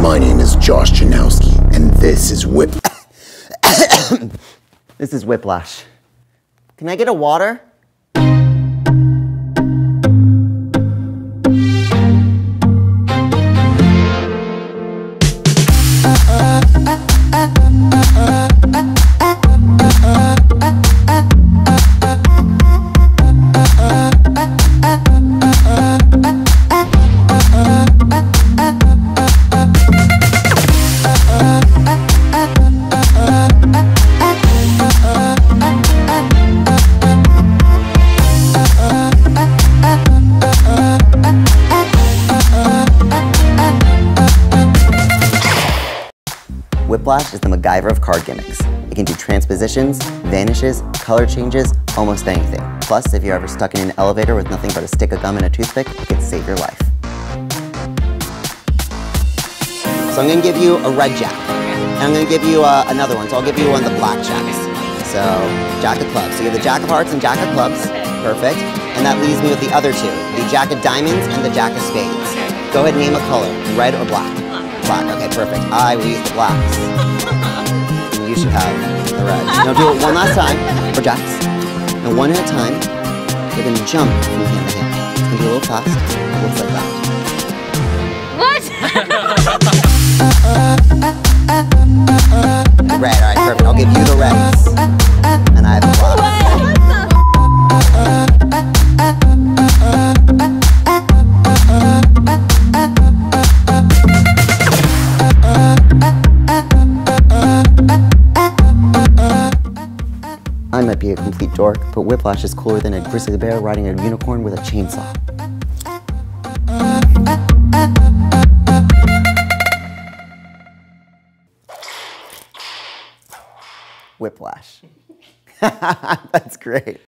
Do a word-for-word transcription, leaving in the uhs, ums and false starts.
My name is Josh Janousky, and this is Whip. This is Whiplash. Can I get a water? Whiplash is the MacGyver of card gimmicks. It can do transpositions, vanishes, color changes, almost anything. Plus, if you're ever stuck in an elevator with nothing but a stick of gum and a toothpick, it can save your life. So I'm going to give you a red jack. And I'm going to give you uh, another one, so I'll give you one of the black jacks. So, jack of clubs. So you have the jack of hearts and jack of clubs. Perfect. And that leaves me with the other two, the jack of diamonds and the jack of spades. Go ahead and name a color, red or black. Black, okay, perfect. I will use the blacks. And you should have the reds. Now do it one last time for jacks. And one at a time, you're gonna jump from hand to hand. It's gonna be a little fast. It looks like that. What? Red, alright, perfect. I'll give you the reds. And I have the blacks. I might be a complete dork, but Whiplash is cooler than a grizzly bear riding a unicorn with a chainsaw. Whiplash. That's great.